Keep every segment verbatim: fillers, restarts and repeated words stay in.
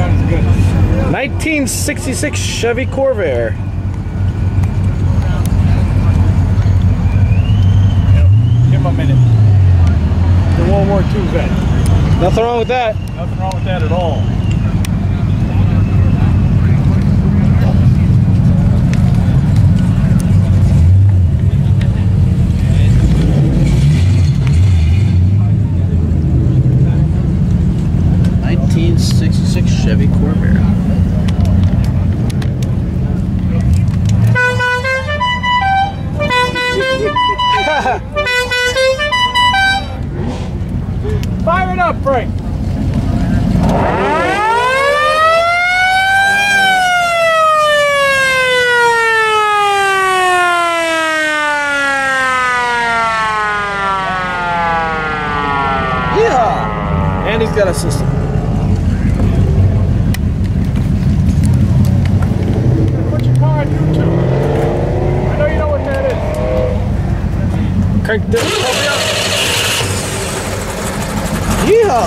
God is good. nineteen sixty-six Chevy Corvair. Give him a minute. The World War Two vet. Nothing wrong with that. Nothing wrong with that at all. nineteen sixty-six Chevy Corvair. Fire it up, Frank. Yeah. And he's got a system. Put your car on YouTube. I know you know what that is. Crank this puppy up. Yeah.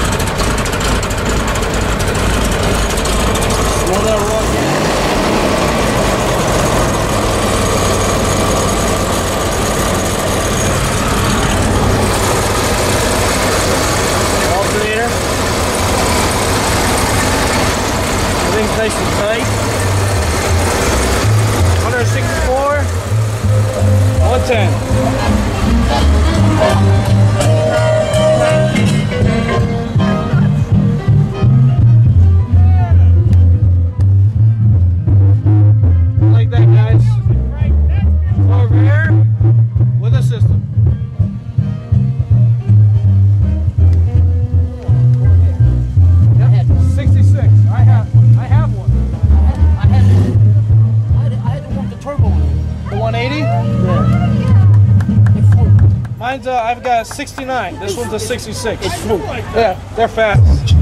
Slow that rock in. Alternator. Everything's nice and tight. one sixty-four. one ten. Like that, guys. Corvair with a system. Yep. sixty-six. I have one. I have one. I had, I had, I had the one with the turbo in it. The one eighty? Yeah. Mine's, uh, I've got a sixty-nine. This one's a sixty-six. It's smooth. Yeah, they're fast.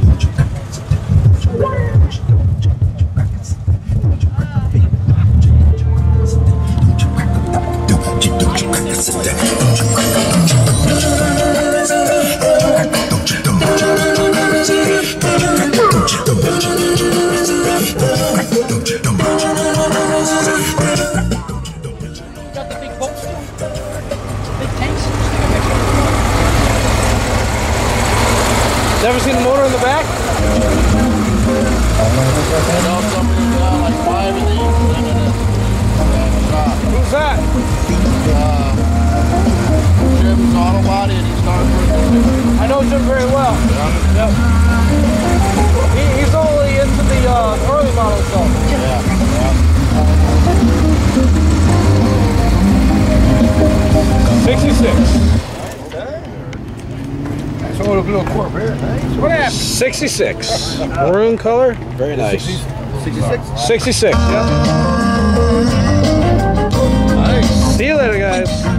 Got the big bolts too. Big tanks. Never seen the motor in the back? I know somebody's got like five of these in the shop. Who's that? Uh, Jim's Auto Body, and he started working. I know Jim very well. Yeah. Yep. He, he's only into the uh, early model stuff. Yeah. sixty-six. That's a little, little Corvair. Nice. What happened? sixty-six. Maroon color. Very nice. sixty-six? sixty-six, yeah. Nice. See you later, guys.